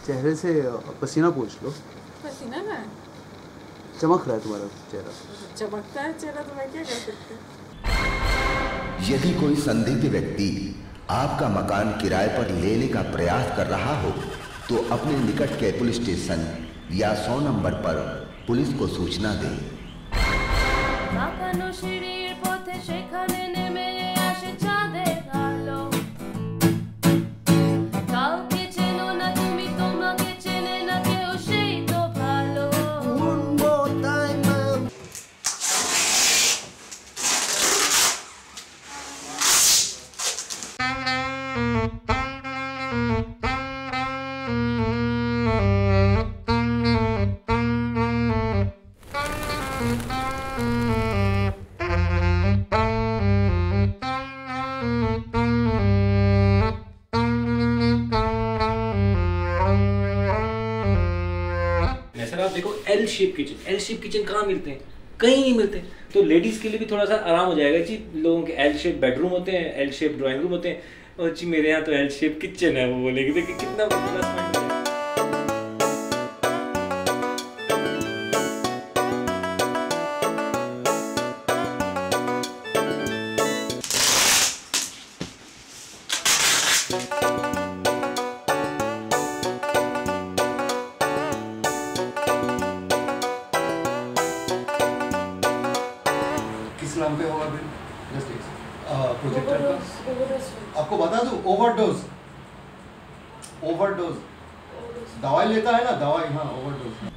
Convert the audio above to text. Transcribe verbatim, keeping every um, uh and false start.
चेहरे से पसीना पोंछ लो। पसीना ना चमक रहा है तुम्हारा चेहरा। चमकता है चेहरा तो मैं क्या कर सकती हूँ। यदि कोई संदिग्ध व्यक्ति आपका मकान किराए पर लेने का प्रयास कर रहा हो तो अपने निकट के पुलिस स्टेशन या सौ नंबर पर पुलिस को सूचना दें। L shape kitchen L shape kitchen कहाँ मिलते हैं? कहीं नहीं मिलते। तो लेडीज के लिए भी थोड़ा सा आराम हो जाएगा जी। लोगों के एल शेप बेडरूम होते हैं, एल शेप ड्राइंग रूम होते हैं, और जी मेरे यहाँ तो एल शेप किचन है। वो बोलेगी देखिए कितना प्लस पॉइंट है। नाम पे होगा फिर जस्ट प्रोजेक्टर का आपको बता दूं। ओवरडोज ओवरडोज दवाई लेता है ना, दवाई। हाँ ओवरडोज।